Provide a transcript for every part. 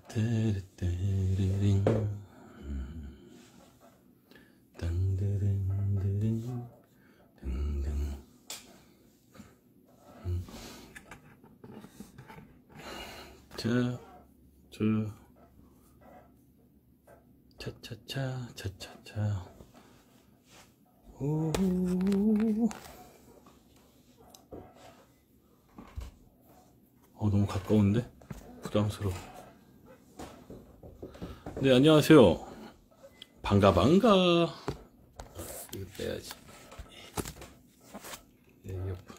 띠리띠리링. 딴드릉드릉. 등등. 차차차 차차차. 오. 너무 가까운데? 부담스러워. 네, 안녕하세요. 반가. 이거 빼야지. 네, 이어폰.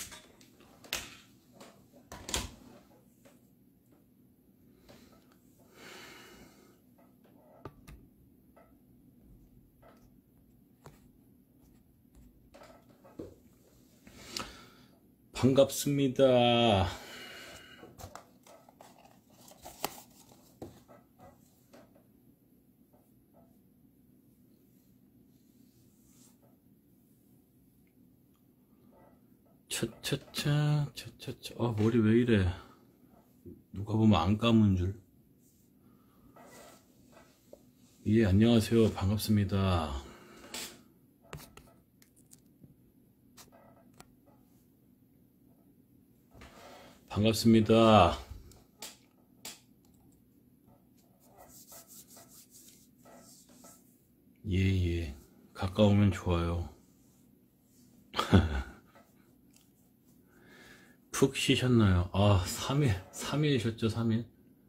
반갑습니다. 차차차. 머리 왜 이래? 누가 보면 안 감은 줄. 예, 안녕하세요. 반갑습니다. 반갑습니다. 예. 가까우면 좋아요. 푹 쉬셨나요? 3일 쉬었죠, 3일?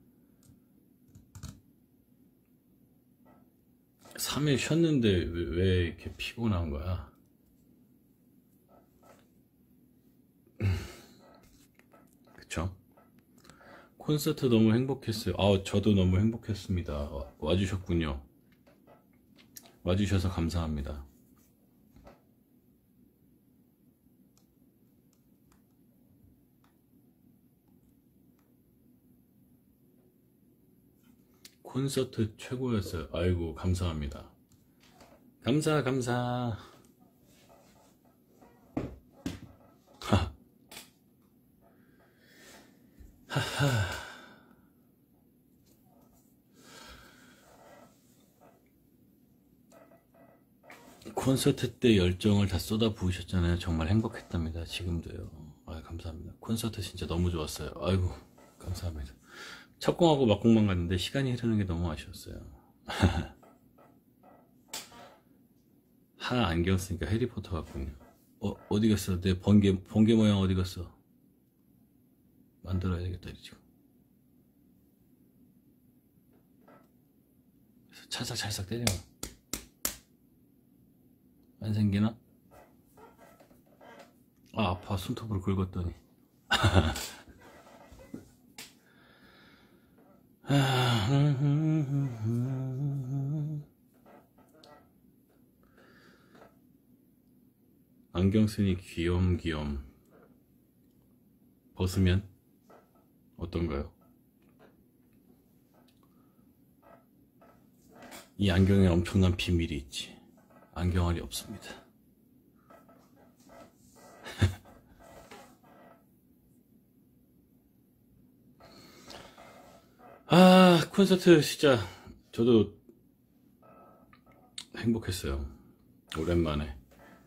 3일 쉬었는데 왜 이렇게 피곤한 거야? 그쵸? 콘서트 너무 행복했어요. 저도 너무 행복했습니다. 와주셨군요. 와주셔서 감사합니다. 콘서트 최고였어요. 아이고, 감사합니다. 감사. 하하. 콘서트 때 열정을 다 쏟아 부으셨잖아요. 정말 행복했답니다. 지금도요. 감사합니다. 콘서트 진짜 너무 좋았어요. 아이고, 감사합니다. 첫 공하고 막공만 갔는데 시간이 흐르는 게 너무 아쉬웠어요. 하나 안경 쓰니까 해리포터 같군요. 어디 갔어? 내 번개 모양 어디 갔어? 만들어야 되겠다, 지금. 찰싹 때려. 안 생기나? 아파. 손톱으로 긁었더니. 안경 쓰니 귀염. 벗으면 어떤가요? 이 안경에 엄청난 비밀이 있지. 안경알이 없습니다. 콘서트 진짜 저도 행복했어요. 오랜만에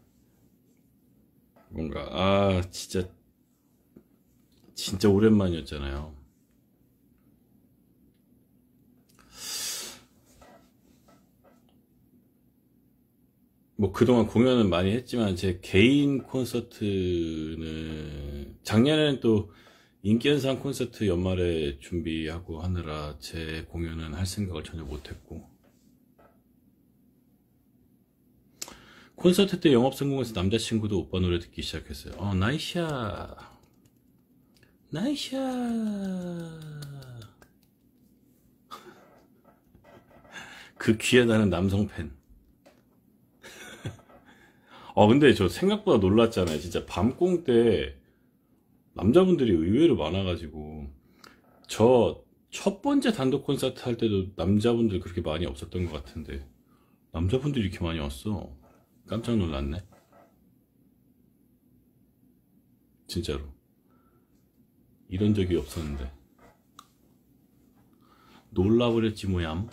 뭔가 진짜 오랜만이었잖아요. 뭐 그동안 공연은 많이 했지만 제 개인 콘서트는 작년에는 또 인기현상 콘서트 연말에 준비하고 하느라 제 공연은 할 생각을 전혀 못했고, 콘서트 때 영업 성공해서 남자친구도 오빠 노래 듣기 시작했어요. 나이샤. 그 귀하다는 남성 팬. 근데 저 생각보다 놀랐잖아요. 진짜 밤공 때 남자분들이 의외로 많아가지고, 저 첫 번째 단독 콘서트 할 때도 남자분들 그렇게 많이 없었던 것 같은데 남자분들이 이렇게 많이 왔어. 깜짝 놀랐네. 진짜로 이런 적이 없었는데 놀라버렸지 뭐얌.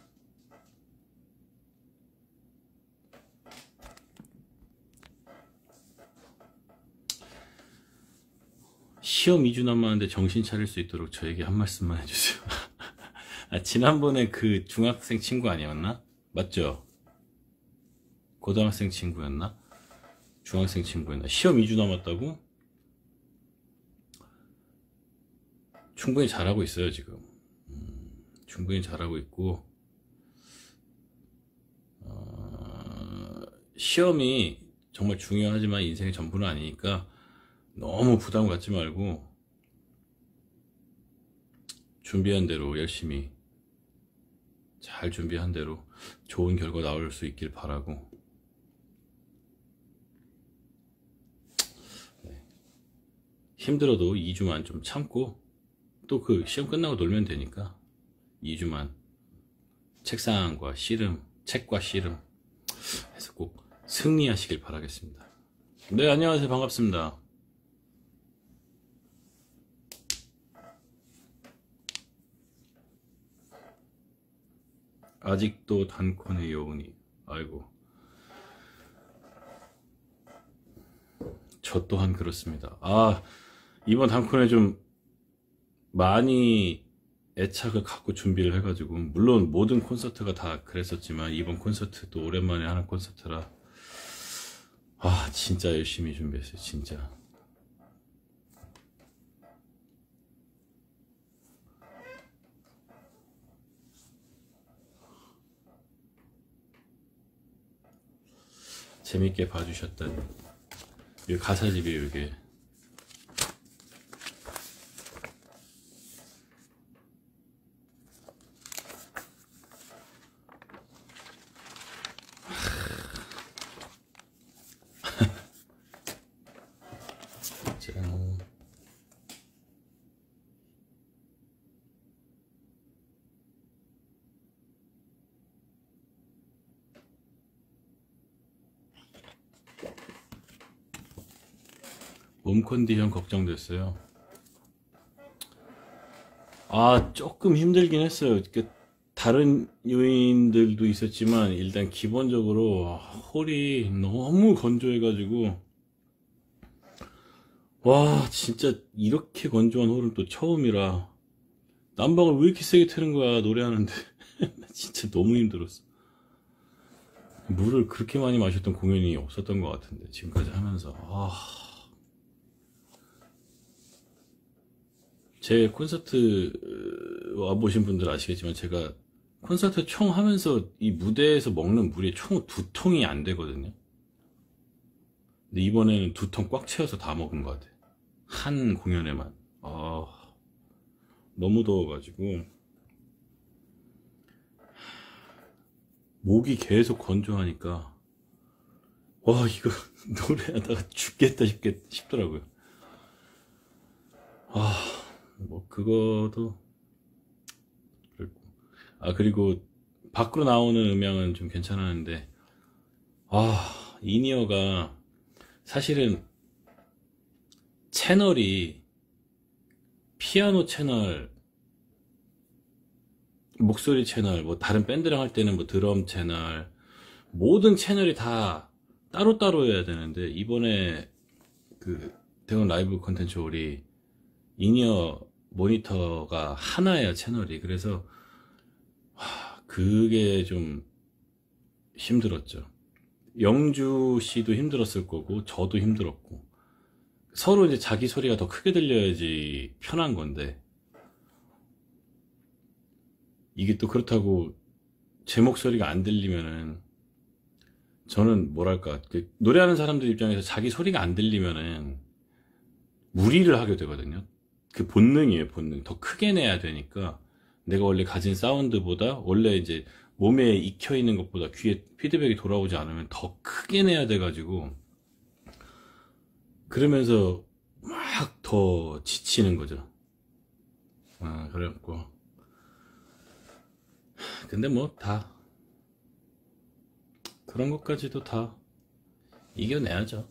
시험 2주 남았는데 정신 차릴 수 있도록 저에게 한 말씀만 해주세요. 아, 지난번에 그 중학생 친구 아니었나? 맞죠? 고등학생 친구였나? 중학생 친구였나? 시험 2주 남았다고? 충분히 잘하고 있어요 지금. 충분히 잘하고 있고, 시험이 정말 중요하지만 인생의 전부는 아니니까 너무 부담 갖지 말고 준비한 대로 열심히 잘 준비한 대로 좋은 결과 나올 수 있길 바라고, 네. 힘들어도 2주만 좀 참고 또 그 시험 끝나고 놀면 되니까 2주만 책상과 씨름, 책과 씨름 해서 꼭 승리하시길 바라겠습니다. 네, 안녕하세요. 반갑습니다. 아직도 단콘의 여운이. 아이고, 저 또한 그렇습니다. 아, 이번 단콘에 좀 많이 애착을 갖고 준비를 해가지고, 물론 모든 콘서트가 다 그랬었지만 이번 콘서트도 오랜만에 하는 콘서트라 아, 진짜 열심히 준비했어요. 진짜. 재밌게 봐주셨다니. 이 가사집이에요 이게. 짠. 몸 컨디션 걱정됐어요. 아, 조금 힘들긴 했어요. 다른 요인들도 있었지만 일단 기본적으로 홀이 너무 건조해가지고, 와, 진짜 이렇게 건조한 홀은 또 처음이라 난방을 왜 이렇게 세게 트는 거야 노래하는데. 진짜 너무 힘들었어. 물을 그렇게 많이 마셨던 공연이 없었던 것 같은데 지금까지 하면서. 제 콘서트 와보신 분들 아시겠지만 제가 콘서트 총 하면서 이 무대에서 먹는 물이 총 2통이 안 되거든요. 근데 이번에는 2통 꽉 채워서 다 먹은 것 같아요. 한 공연에만. 너무 더워가지고 목이 계속 건조하니까 와, 이거 노래하다가 죽겠다 싶더라고요. 뭐 그거도 그랬고, 그리고 밖으로 나오는 음향은 좀 괜찮았는데, 인이어가 사실은 채널이 피아노 채널, 목소리 채널, 뭐 다른 밴드랑 할 때는 뭐 드럼 채널, 모든 채널이 다 따로따로 해야 되는데, 이번에 그 대원 라이브 컨텐츠 홀이 인이어 모니터가 하나예요, 채널이. 그래서 그게 좀 힘들었죠. 영주 씨도 힘들었을 거고 저도 힘들었고, 서로 이제 자기 소리가 더 크게 들려야지 편한 건데, 이게 또 그렇다고 제 목소리가 안 들리면은, 저는 뭐랄까, 노래하는 사람들 입장에서 자기 소리가 안 들리면은 무리를 하게 되거든요. 그 본능이에요, 본능. 더 크게 내야 되니까 내가 원래 가진 사운드보다, 원래 이제 몸에 익혀 있는 것보다 귀에 피드백이 돌아오지 않으면 더 크게 내야 돼가지고, 그러면서 막 더 지치는 거죠. 그래갖고 근데 뭐 다 그런 것까지도 다 이겨내야죠.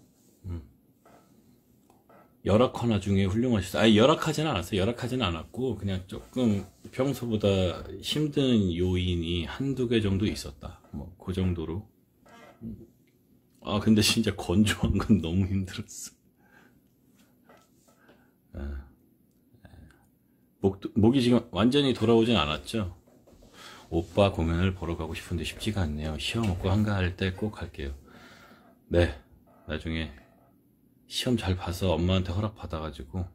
열악하나 중에 훌륭하셨어요. 열악하지는 않았어요. 열악하지는 않았고 그냥 조금 평소보다 힘든 요인이 한두 개 정도 있었다. 뭐, 그 정도로. 아, 근데 진짜 건조한 건 너무 힘들었어. 목이 지금 완전히 돌아오진 않았죠? 오빠 공연을 보러 가고 싶은데 쉽지가 않네요. 시험 없고 한가할 때 꼭 갈게요. 네, 나중에 시험 잘 봐서 엄마한테 허락 받아가지고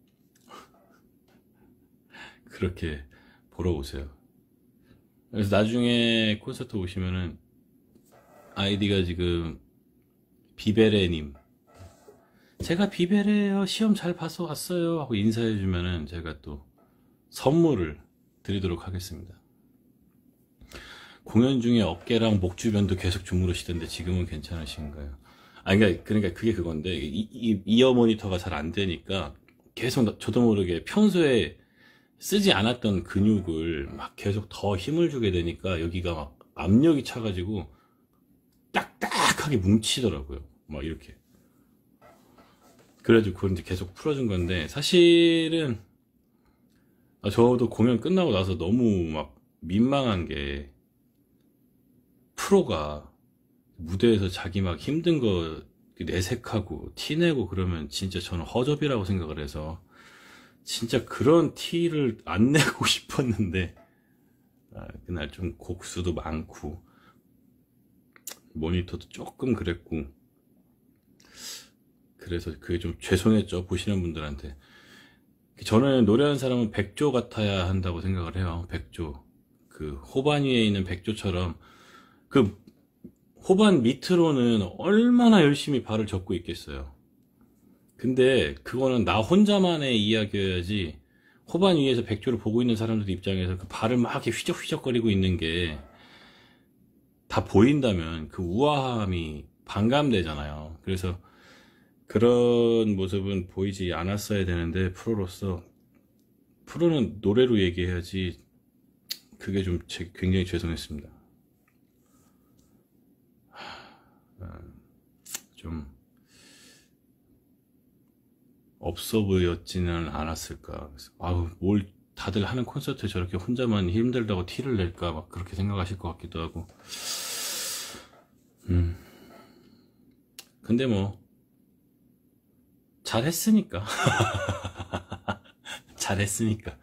그렇게 보러 오세요. 그래서 나중에 콘서트 오시면은 아이디가 지금 비베레님, 제가 비베레요, 시험 잘 봐서 왔어요 하고 인사해주면은 제가 또 선물을 드리도록 하겠습니다. 공연 중에 어깨랑 목 주변도 계속 주무르시던데 지금은 괜찮으신가요? 아, 그러니까 그게 그건데, 이어 모니터가 잘 안 되니까 계속 저도 모르게 평소에 쓰지 않았던 근육을 막 계속 더 힘을 주게 되니까 여기가 막 압력이 차가지고 딱딱하게 뭉치더라고요. 막 이렇게. 그래가지고 그걸 이제 계속 풀어준 건데, 사실은 저도 공연 끝나고 나서 너무 막 민망한 게, 프로가 무대에서 자기 막 힘든 거 내색하고 티내고 그러면 진짜 저는 허접이라고 생각을 해서 진짜 그런 티를 안 내고 싶었는데, 그날 좀 곡수도 많고 모니터도 조금 그랬고, 그래서 그게 좀 죄송했죠, 보시는 분들한테. 저는 노래하는 사람은 백조 같아야 한다고 생각을 해요. 백조, 그 호반 위에 있는 백조처럼 그 호반 밑으로는 얼마나 열심히 발을 젓고 있겠어요. 근데 그거는 나 혼자만의 이야기여야지, 호반 위에서 백조를 보고 있는 사람들 입장에서 그 발을 막 이렇게 휘적휘적거리고 있는 게 다 보인다면 그 우아함이 반감되잖아요. 그래서 그런 모습은 보이지 않았어야 되는데, 프로는 노래로 얘기해야지. 그게 좀 굉장히 죄송했습니다. 좀 없어 보였지는 않았을까. 그래서 뭘 다들 하는 콘서트에 저렇게 혼자만 힘들다고 티를 낼까 막 그렇게 생각하실 것 같기도 하고. 근데 뭐 잘했으니까. 잘했으니까.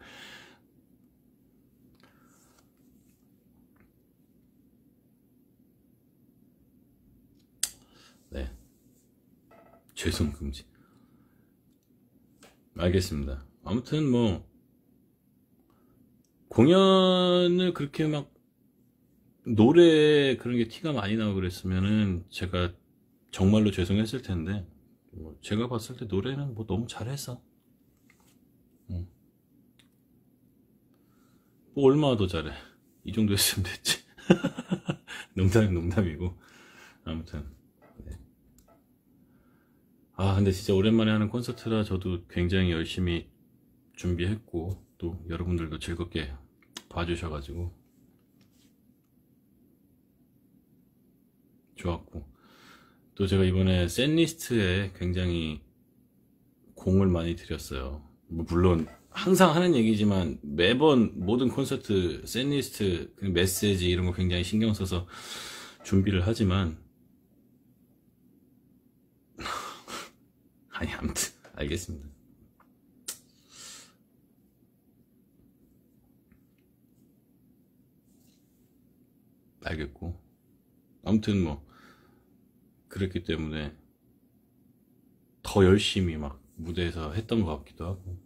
네, 죄송 금지. 알겠습니다. 아무튼 뭐 공연을 그렇게 막 노래 그런 게 티가 많이 나고 그랬으면은 제가 정말로 죄송했을 텐데, 뭐 제가 봤을 때 노래는 뭐 너무 잘했어. 응. 뭐 얼마나 더 잘해. 이 정도 했으면 됐지. 농담이고. 아무튼 네. 근데 진짜 오랜만에 하는 콘서트라 저도 굉장히 열심히 준비했고, 또 여러분들도 즐겁게 봐주셔가지고 좋았고, 또 제가 이번에 셋리스트에 굉장히 공을 많이 들였어요. 뭐 물론 항상 하는 얘기지만 매번 모든 콘서트 셋리스트 메시지 이런 거 굉장히 신경 써서 준비를 하지만 아니, 아무튼 알겠습니다. 알겠고, 아무튼 뭐 그랬기 때문에 더 열심히 막 무대에서 했던 것 같기도 하고.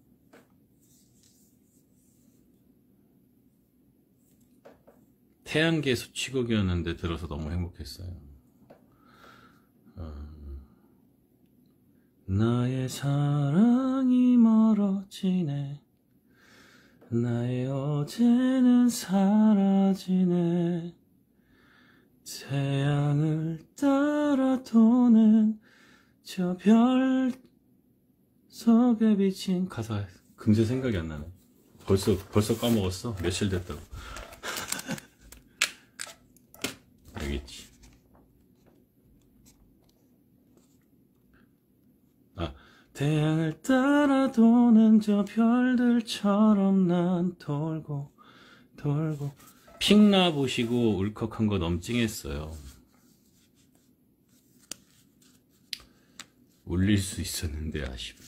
태양계 수치곡이었는데 들어서 너무 행복했어요. 나의 사랑이 멀어지네, 나의 어제는 사라지네, 태양을 따라 도는 저 별 속에 비친, 가사 금세 생각이 안 나네. 벌써 까먹었어. 며칠 됐다고. 여기 있지. 태양을 따라 도는 저 별들처럼 난 돌고 돌고. 픽나 보시고 울컥한 거 너무 찡했어요. 울릴 수 있었는데 아쉽네.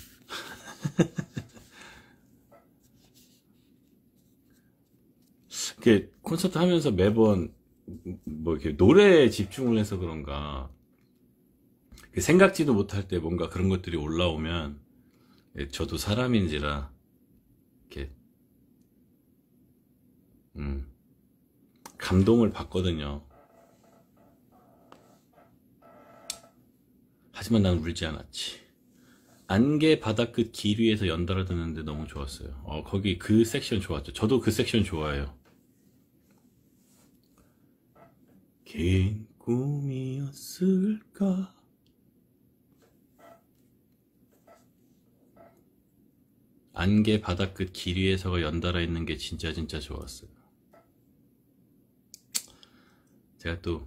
이렇게 콘서트 하면서 매번 뭐 이렇게 노래에 집중을 해서 그런가 생각지도 못할 때 뭔가 그런 것들이 올라오면 저도 사람인지라 이렇게 감동을 받거든요. 하지만 난 울지 않았지. 안개 바다끝 길 위에서 연달아 듣는데 너무 좋았어요. 거기 그 섹션 좋았죠. 저도 그 섹션 좋아해요. 긴 꿈이었을까? 안개 바다끝 길 위에서가 연달아 있는 게 진짜 좋았어요. 제가 또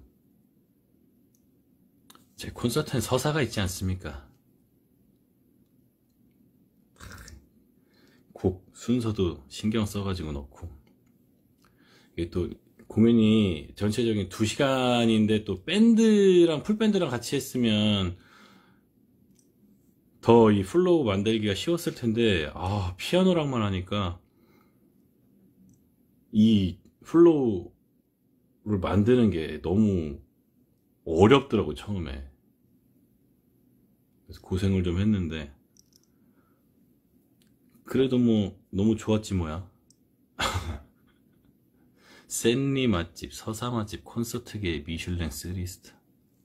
제 콘서트엔 서사가 있지 않습니까? 곡 순서도 신경 써가지고 넣고, 이게 또 공연이 전체적인 2시간인데 또 밴드랑 풀밴드랑 같이 했으면 더 이 플로우 만들기가 쉬웠을 텐데, 피아노랑만 하니까 이 플로우를 만드는 게 너무 어렵더라고 처음에. 그래서 고생을 좀 했는데 그래도 뭐 너무 좋았지 뭐야. 샌리 맛집, 서사 맛집, 콘서트계의 미슐랭 3스타.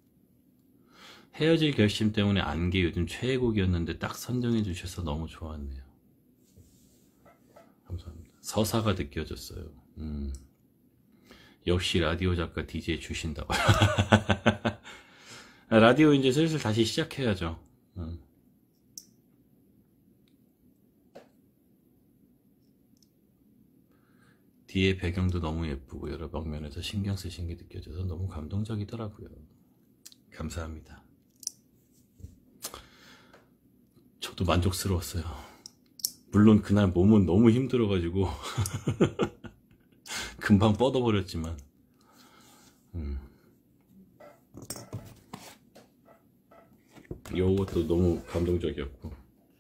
헤어질 결심 때문에 안개 요즘 최애곡이었는데 딱 선정해 주셔서 너무 좋았네요. 감사합니다. 서사가 느껴졌어요. 역시 라디오 작가 DJ 주신다고. 라디오 이제 슬슬 다시 시작해야죠. 뒤에 배경도 너무 예쁘고 여러 방면에서 신경 쓰신 게 느껴져서 너무 감동적이더라고요. 감사합니다. 저도 만족스러웠어요. 물론 그날 몸은 너무 힘들어가지고 금방 뻗어버렸지만 이것도 너무 감동적이었고.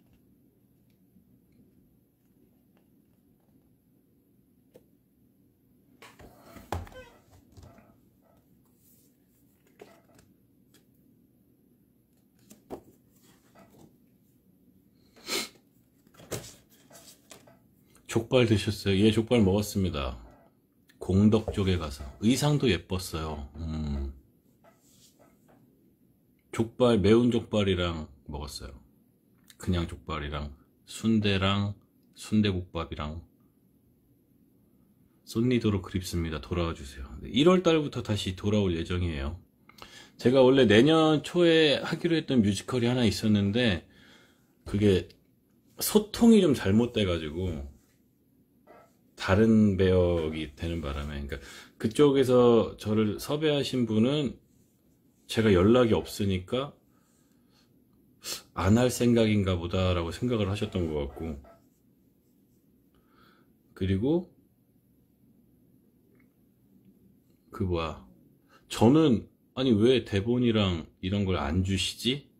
족발 드셨어요? 예, 족발 먹었습니다. 공덕 쪽에 가서 의상도 예뻤어요. 족발, 매운 족발이랑 먹었어요. 그냥 족발이랑 순대랑 순대국밥이랑. 쏜니도로 그립습니다. 돌아와 주세요. 1월 달부터 다시 돌아올 예정이에요. 제가 원래 내년 초에 하기로 했던 뮤지컬이 하나 있었는데 그게 소통이 좀 잘못돼 가지고 다른 배역이 되는 바람에, 그러니까 그쪽에서 저를 섭외하신 분은 제가 연락이 없으니까 안 할 생각인가 보다라고 생각을 하셨던 것 같고, 그리고 저는 아니 왜 대본이랑 이런 걸 안 주시지?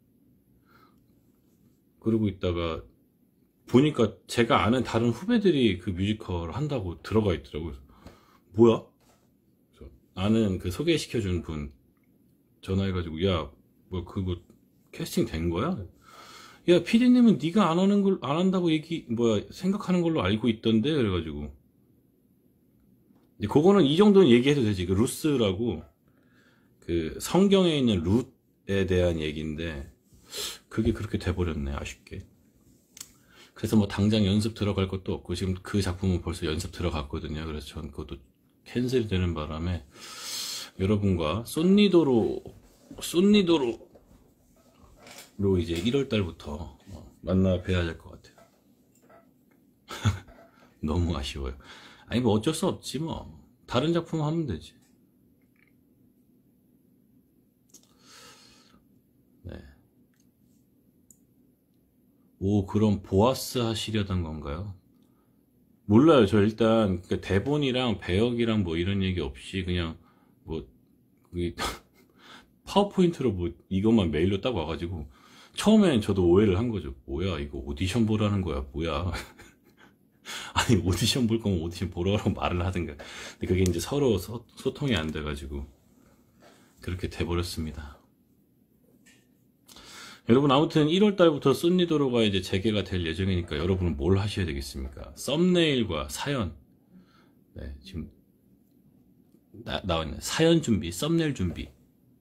그러고 있다가 보니까 제가 아는 다른 후배들이 그 뮤지컬 한다고 들어가 있더라고요. 뭐야? 아는 그 소개시켜준 분 전화해가지고, 야, 뭐 그거 캐스팅 된 거야? 야, 피디님은 네가 안 한다고 생각하는 걸로 알고 있던데. 그래가지고 이제 그거는 이 정도는 얘기해도 되지. 그 루스라고 그 성경에 있는 룻에 대한 얘기인데 그게 그렇게 돼버렸네, 아쉽게. 그래서 뭐 당장 연습 들어갈 것도 없고, 지금 그 작품은 벌써 연습 들어갔거든요. 그래서 전 그것도 캔슬이 되는 바람에 여러분과 쏜니도로 이제 1월 달부터 만나 뵈야 될 것 같아요. 너무 아쉬워요. 아니 뭐 어쩔 수 없지 뭐. 다른 작품 하면 되지. 네. 오, 그럼 보아스 하시려던 건가요? 몰라요. 저 일단 그 대본이랑 배역이랑 뭐 이런 얘기 없이 그냥 뭐 이 파워포인트로 뭐 이것만 메일로 딱 와가지고 처음엔 저도 오해를 한 거죠. 뭐야 이거 오디션 보라는 거야 뭐야. 아니 오디션 볼 거면 오디션 보라고 말을 하든가. 근데 그게 이제 서로 소통이 안 돼가지고 그렇게 돼버렸습니다. 여러분 아무튼 1월 달부터 쏜리도로가 이제 재개가 될 예정이니까 여러분은 뭘 하셔야 되겠습니까? 썸네일과 사연. 네, 지금 나왔네. 사연 준비, 썸네일 준비.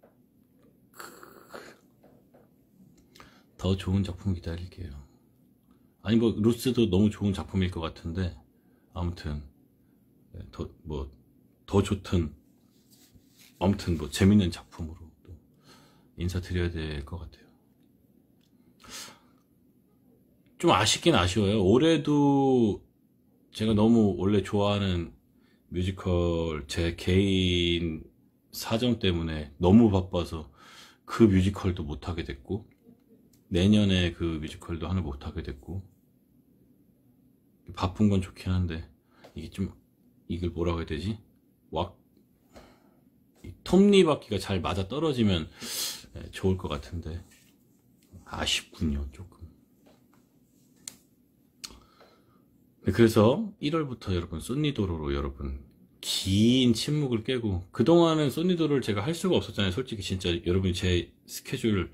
더 좋은 작품 기다릴게요. 아니 뭐 루스도 너무 좋은 작품일 것 같은데 아무튼 더 좋든 아무튼 뭐 재밌는 작품으로 또 인사드려야 될 것 같아요. 좀 아쉽긴 아쉬워요. 올해도 제가 너무 원래 좋아하는 뮤지컬 제 개인 사정 때문에 너무 바빠서 그 뮤지컬도 못하게 됐고 내년에 그 뮤지컬도 하나 못하게 됐고 바쁜 건 좋긴 한데 이게 좀 이걸 뭐라고 해야 되지? 톱니바퀴가 잘 맞아 떨어지면 좋을 것 같은데 아쉽군요 조금. 그래서 1월부터 여러분 쏜리도로로 여러분 긴 침묵을 깨고 그동안은 쏜리도로를 제가 할 수가 없었잖아요. 솔직히 진짜 여러분이 제 스케줄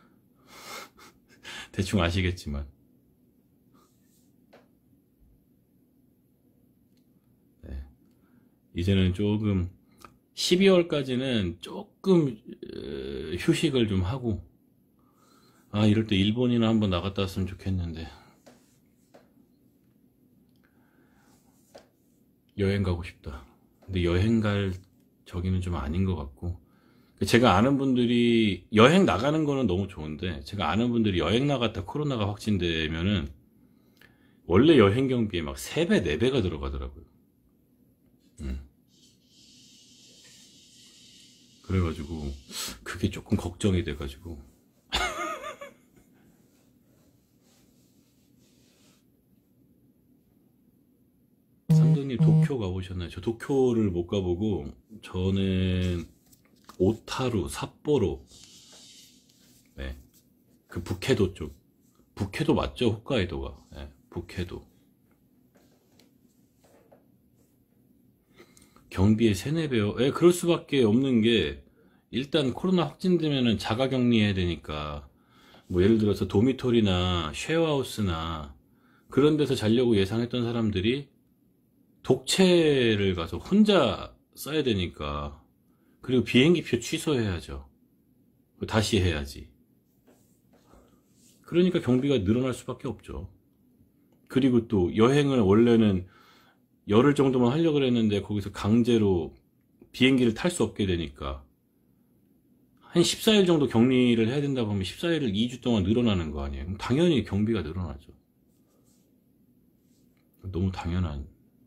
대충 아시겠지만 네. 이제는 조금 12월까지는 조금 휴식을 좀 하고 이럴 때 일본이나 한번 나갔다 왔으면 좋겠는데 여행 가고 싶다. 근데 여행 갈 저기는 좀 아닌 것 같고 제가 아는 분들이 여행 나가는 거는 너무 좋은데 제가 아는 분들이 여행 나갔다 코로나가 확진되면은 원래 여행 경비에 막 3배, 4배가 들어가더라고요. 그래가지고 그게 조금 걱정이 돼가지고 삼도님 도쿄 가보셨나요? 저 도쿄를 못 가보고 저는 오타루, 삿포로 네. 그 북해도 쪽 북해도 맞죠? 홋카이도가 네. 북해도 경비의 3, 4배요? 예, 그럴 수밖에 없는 게 일단 코로나 확진되면은 자가격리 해야 되니까 뭐 예를 들어서 도미토리나 쉐어하우스나 그런 데서 자려고 예상했던 사람들이 독채를 가서 혼자 써야 되니까 그리고 비행기표 취소해야죠. 다시 해야지. 그러니까 경비가 늘어날 수밖에 없죠. 그리고 또 여행을 원래는 열흘 정도만 하려고 그랬는데 거기서 강제로 비행기를 탈 수 없게 되니까 한 14일 정도 격리를 해야 된다고 하면 14일을 2주 동안 늘어나는 거 아니에요? 그럼 당연히 경비가 늘어나죠. 너무 당연한.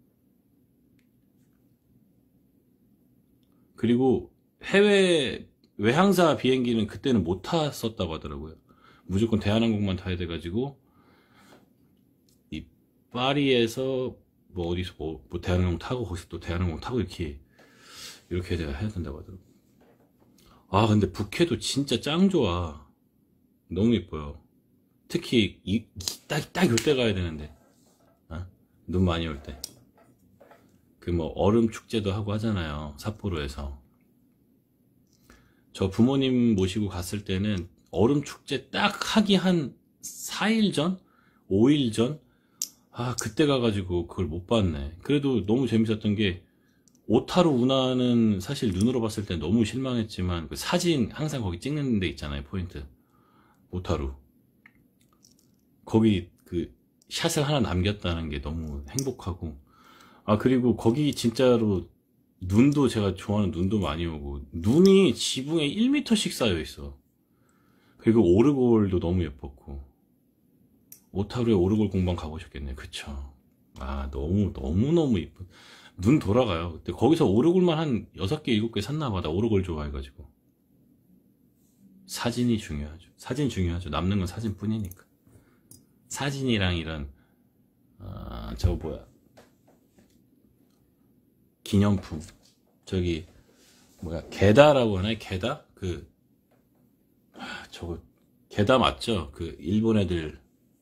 그리고 해외 외항사 비행기는 그때는 못 탔었다고 하더라고요. 무조건 대한항공만 타야 돼가지고 이 파리에서 뭐 어디서 뭐 대한항공 타고 거기서 또 대한항공 타고 이렇게 해야 된다고 하더라고요. 근데 북해도 진짜 짱 좋아. 너무 예뻐요. 특히 딱 이때 가야 되는데 눈 많이 올 때. 그 뭐 얼음 축제도 하고 하잖아요. 삿포로에서. 저 부모님 모시고 갔을 때는 얼음 축제 딱 하기 한 4일 전? 5일 전? 그때 가가지고 그걸 못 봤네. 그래도 너무 재밌었던 게 오타루 운하는 사실 눈으로 봤을 때 너무 실망했지만 그 사진 항상 거기 찍는 데 있잖아요. 포인트. 오타루. 거기 그 샷을 하나 남겼다는 게 너무 행복하고 그리고 거기 진짜로 눈도 제가 좋아하는 눈도 많이 오고 눈이 지붕에 1m씩 쌓여 있어. 그리고 오르골도 너무 예뻤고 오타루에 오르골 공방 가보셨겠네요. 그쵸? 너무 이쁜 눈 돌아가요. 근데 거기서 오르골만 한 6개 7개 샀나봐. 나 오르골 좋아해가지고. 사진이 중요하죠. 사진 중요하죠. 남는 건 사진뿐이니까. 사진이랑 이런 저거 뭐야, 기념품, 저기 뭐야, 게다라고 하나요? 게다? 저거 게다 맞죠? 그 일본 애들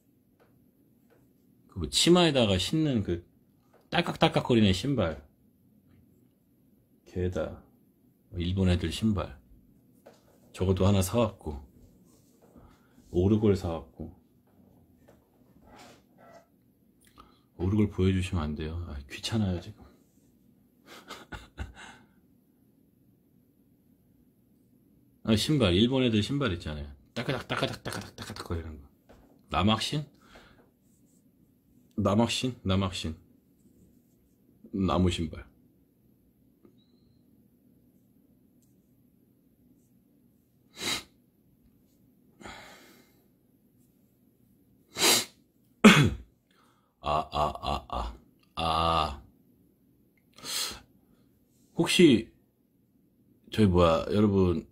그 뭐 치마에다가 신는 그 딸깍딸깍거리는 신발, 게다, 일본 애들 신발, 저것도 하나 사왔고, 오르골 사왔고. 오르골 보여주시면 안 돼요. 귀찮아요 지금. 신발, 일본 애들 신발 있잖아요. 따까닥 따까닥 따까닥 따까닥 거리는 거. 남학신? 남학신 나무 신발. 아, 혹시 저희 뭐야, 여러분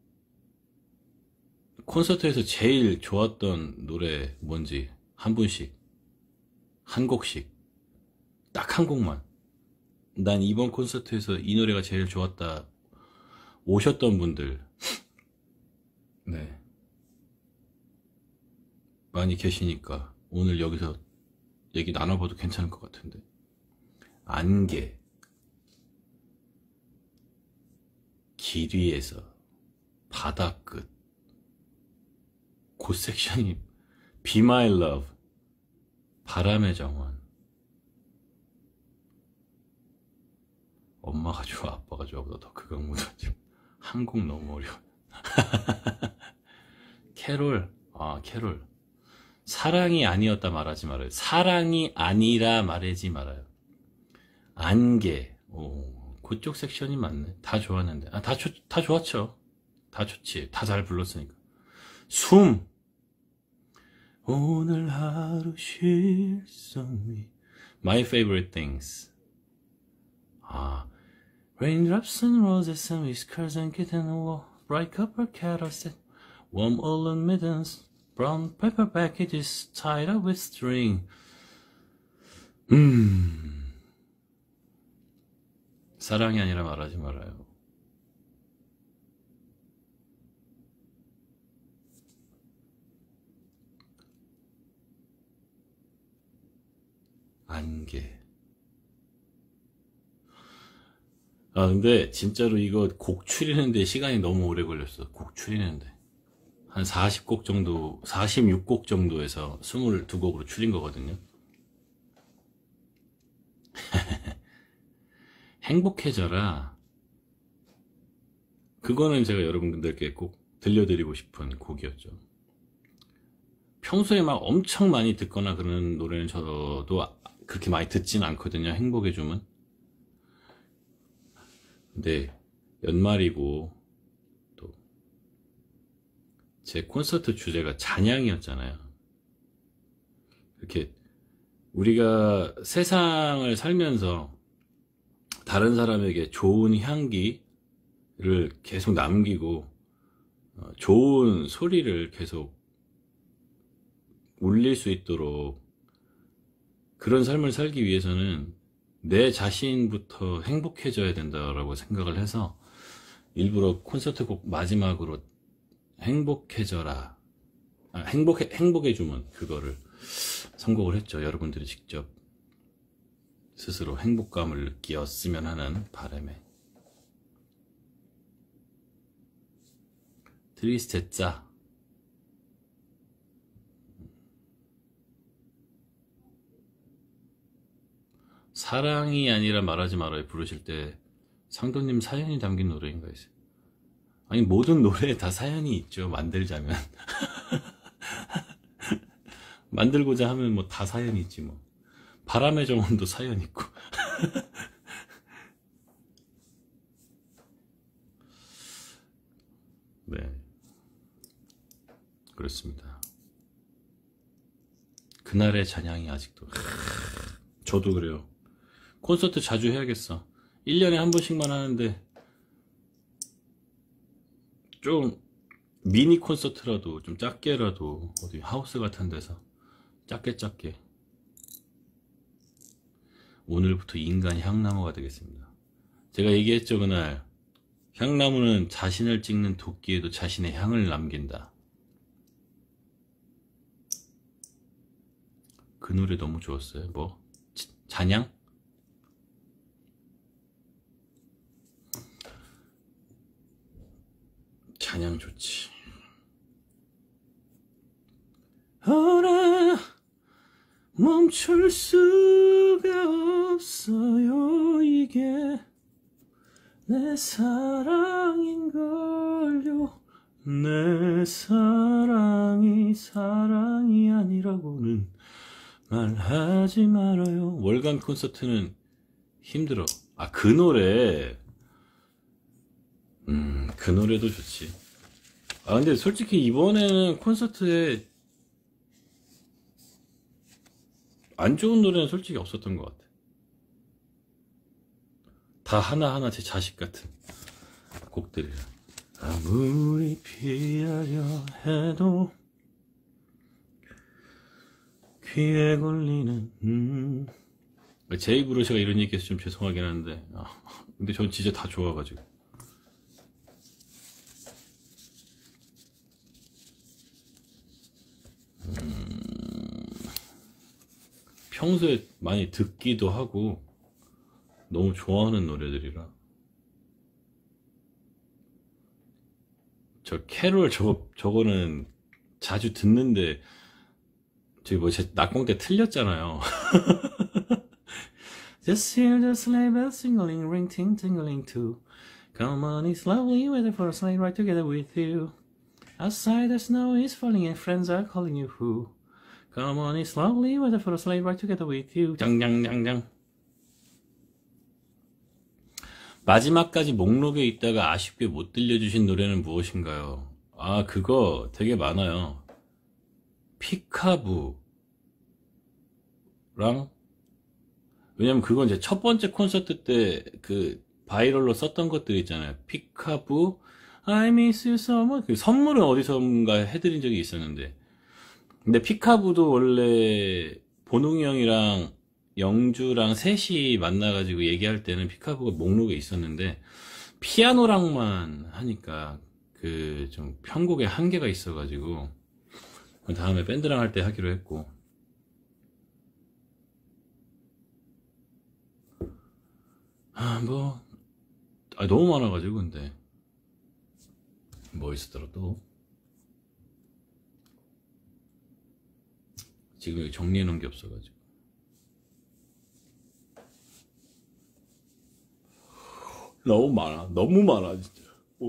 콘서트에서 제일 좋았던 노래 뭔지 한 분씩, 한 곡씩, 딱 한 곡만, 난 이번 콘서트에서 이 노래가 제일 좋았다 오셨던 분들, 네, 많이 계시니까 오늘 여기서 얘기 나눠봐도 괜찮을 것 같은데. 안개, 길 위에서, 바다끝, 그 섹션이 Be My Love, 바람의 정원, 엄마가 좋아 아빠가 좋아보다 더 극악무도하지. 한 곡 너무 어려워. 캐롤, 캐롤, 사랑이 아니었다 말하지 말아요. 사랑이 아니라 말하지 말아요. 안개, 그쪽 섹션이 맞네. 다 좋았는데, 다 좋았죠. 다 좋지. 다 잘 불렀으니까. 숨, 오늘 하루 쉴 수 없니. My favorite things. Raindrops and roses and whiskers and kitten and wall, bright copper kettles and warm woolen mittens, brown paper packages tied up with string. 사랑이 아니라 말하지 말아요. 안개. 근데 진짜로 이거 곡 추리는데 시간이 너무 오래 걸렸어. 곡 추리는데 한 40곡 정도, 46곡 정도에서 22곡으로 추린 거거든요. 행복해져라, 그거는 제가 여러분들께 꼭 들려드리고 싶은 곡이었죠. 평소에 막 엄청 많이 듣거나 그러는 노래는 저도 그렇게 많이 듣진 않거든요. 행복해주면. 근데 연말이고 또 제 콘서트 주제가 찬양이었잖아요. 이렇게 우리가 세상을 살면서 다른 사람에게 좋은 향기를 계속 남기고 좋은 소리를 계속 울릴 수 있도록, 그런 삶을 살기 위해서는 내 자신부터 행복해져야 된다라고 생각을 해서 일부러 콘서트 곡 마지막으로 행복해져라, 행복해주면 그거를 선곡을 했죠. 여러분들이 직접 스스로 행복감을 느끼었으면 하는 바람에. 트리스테짜. 사랑이 아니라 말하지 말아요 부르실 때 상도님 사연이 담긴 노래인가 했어요. 아니, 모든 노래에 다 사연이 있죠. 만들자면. 만들고자 하면 뭐 다 사연이 있지 뭐. 바람의 정원도 사연 있고. 네, 그렇습니다. 그날의 찬양이 아직도. 저도 그래요. 콘서트 자주 해야겠어. 1년에 한 번씩만 하는데 좀 미니 콘서트라도 좀 작게라도 어디 하우스 같은 데서 작게. 오늘부터 인간 향나무가 되겠습니다. 제가 얘기했죠, 그날. 향나무는 자신을 찍는 도끼에도 자신의 향을 남긴다. 그 노래 너무 좋았어요. 뭐? 잔향? 잔향 좋지. 어라 멈출 수가 없어요. 이게 내 사랑인걸요. 내 사랑이 사랑이 아니라고는 말하지 말아요. 월간 콘서트는 힘들어. 아, 그 노래. 그 노래도 좋지. 아, 근데 솔직히 이번에는 콘서트에 안 좋은 노래는 솔직히 없었던 것 같아. 다 하나하나 제 자식 같은 곡들이라. 아무리 피하려 해도 귀에 걸리는 제 입으로 제가 이런 얘기해서 좀 죄송하긴 한데 근데 전 진짜 다 좋아가지고. 평소에 많이 듣기도 하고 너무 좋아하는 노래들이라. 저 캐롤 저거는 자주 듣는데 저기 뭐 제 낙공 때 틀렸잖아요. Just hear the sleigh bells singling, ring, ting, tingling too. Come on, it's lovely weather for a sleigh ride together with you. Outside the snow is falling and friends are calling you who. Come on, it's lovely weather for a sleigh ride together with you. 장장장장. 마지막까지 목록에 있다가 아쉽게 못 들려주신 노래는 무엇인가요? 아, 그거 되게 많아요. 피카부랑, 왜냐면 그건 이제 첫 번째 콘서트 때 그 바이럴로 썼던 것들 있잖아요. 피카부, I miss you so much. 그 선물은 어디선가 해드린 적이 있었는데. 근데 피카부도 원래 보농이 형이랑 영주랑 셋이 만나가지고 얘기할 때는 피카부가 목록에 있었는데, 피아노랑만 하니까 그 좀 편곡에 한계가 있어가지고 그 다음에 밴드랑 할 때 하기로 했고. 너무 많아가지고. 근데 뭐 있었더라 또. 지금 여기 정리해놓은 게 없어가지고. 너무 많아 진짜.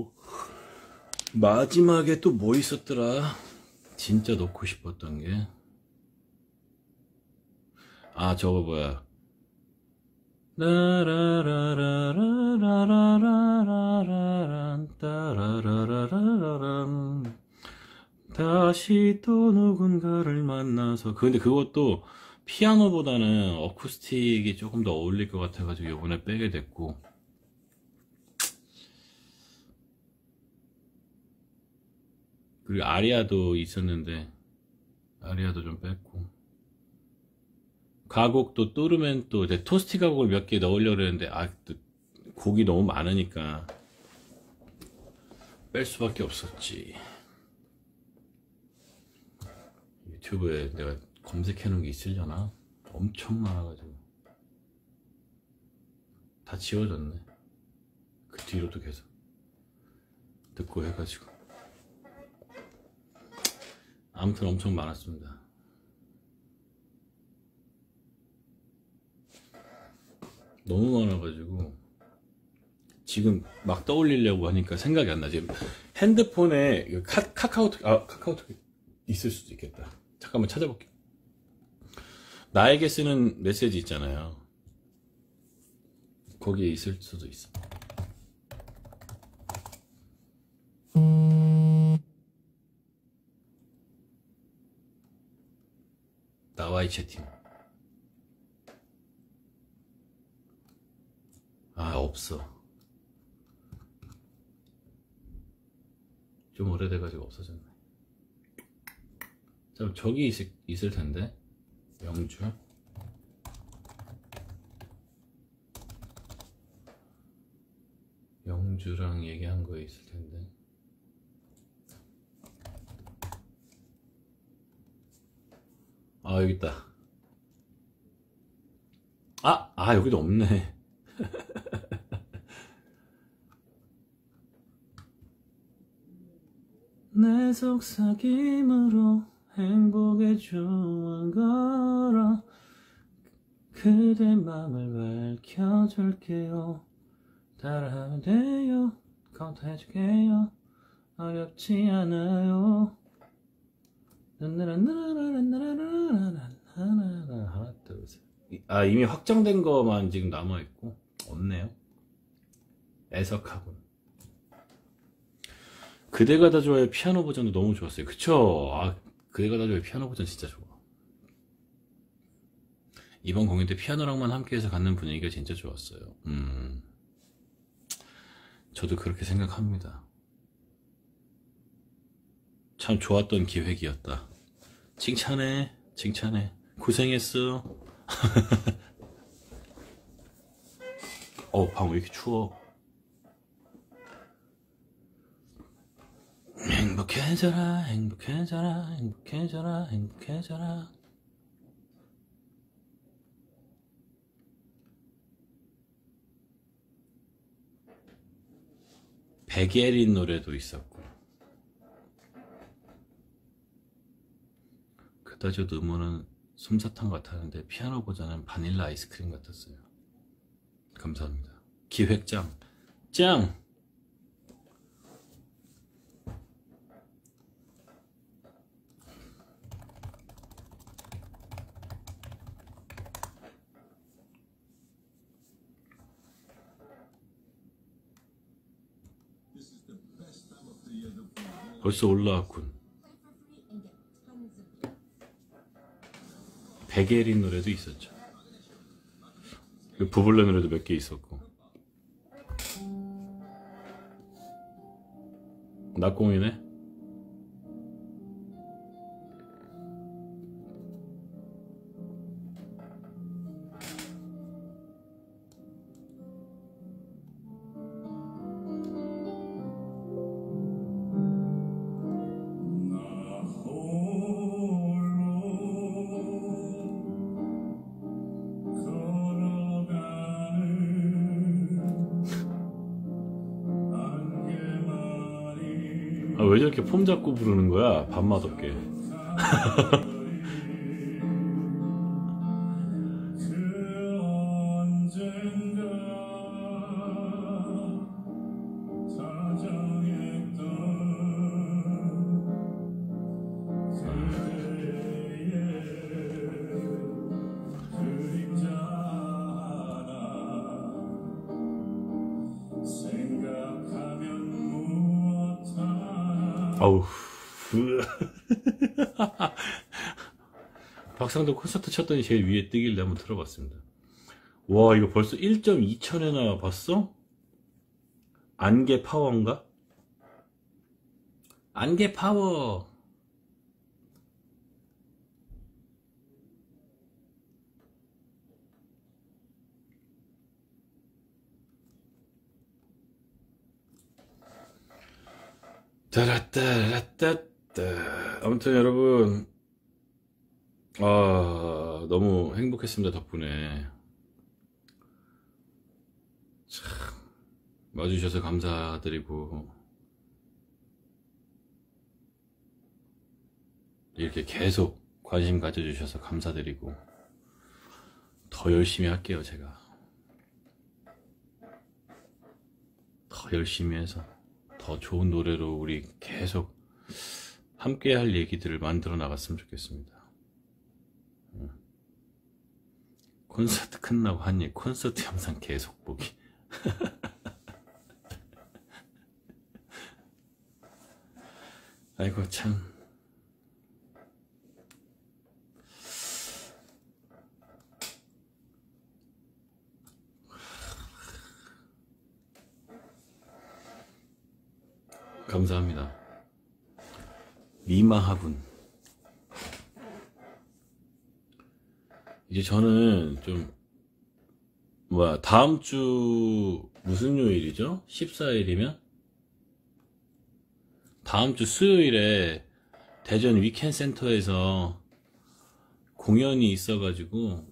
마지막에 또 뭐 있었더라. 진짜 넣고 싶었던 게, 저거 뭐야, 다시 또 누군가를 만나서. 근데 그것도 피아노보다는 어쿠스틱이 조금 더 어울릴 것 같아가지고 이번에 빼게 됐고. 그리고 아리아도 있었는데 아리아도 좀 뺐고. 가곡도 뚜르면 또 이제 토스티 가곡을 몇 개 넣으려고 그랬는데 또 곡이 너무 많으니까 뺄 수밖에 없었지. 유튜브에 내가 검색해 놓은 게 있으려나? 엄청 많아가지고 다 지워졌네. 그 뒤로도 계속 듣고 해가지고. 아무튼 엄청 많았습니다. 너무 많아가지고 지금 막 떠올리려고 하니까 생각이 안 나. 지금 핸드폰에 카카오톡 있을 수도 있겠다. 잠깐만 찾아볼게. 나에게 쓰는 메시지 있잖아요. 거기에 있을 수도 있어. 나와의 채팅. 없어. 좀 오래돼가지고 없어졌네. 저기 있을 텐데. 영주? 영주랑 얘기한 거 있을 텐데. 아, 여기 있다. 여기도 없네. 내 속삭임으로 행복의 주원 걸어 그대 맘을 밝혀줄게요. 따라하면 돼요. 카운트해줄게요. 어렵지 않아요. 하나 둘 셋. 이미 확정된 거만 지금 남아있고 없네요. 애석하군. 그대가 다 좋아요 피아노 버전도 너무 좋았어요. 그쵸? 그대가 다 좋아요 피아노 버전 진짜 좋아. 이번 공연 때 피아노랑만 함께해서 갖는 분위기가 진짜 좋았어요. 저도 그렇게 생각합니다. 참 좋았던 기획이었다. 칭찬해, 칭찬해. 고생했어. 방 왜 이렇게 추워? 행복해져라, 행복해져라, 행복해져라, 행복해져라. 백예린 노래도 있었고. 그다지 음원은 솜사탕 같았는데 피아노 버전은 바닐라 아이스크림 같았어요. 감사합니다. 기획장 짱! 벌써 올라왔군. 백예린 노래도 있었죠. 부블레 노래도 몇 개 있었고. 낙공이네. 왜 저렇게 폼 잡고 부르는 거야? 밥맛 없게. 아우. 박상도 콘서트 쳤더니 제일 위에 뜨길래 한번 들어봤습니다. 와, 이거 벌써 1.2천회나 봤어? 안개 파워인가? 안개 파워. 따라따라따따. 아무튼 여러분, 너무 행복했습니다. 덕분에 참 와주셔서 감사드리고, 이렇게 계속 관심 가져주셔서 감사드리고, 더 열심히 할게요. 제가 더 열심히 해서 더 좋은 노래로 우리 계속 함께 할 얘기들을 만들어 나갔으면 좋겠습니다. 콘서트 끝나고 한입 콘서트 영상 계속 보기. 아이고 참. 감사합니다. 미마하분. 이제 저는 좀, 다음 주, 무슨 요일이죠? 14일이면? 다음 주 수요일에 대전 위켄 센터에서 공연이 있어가지고,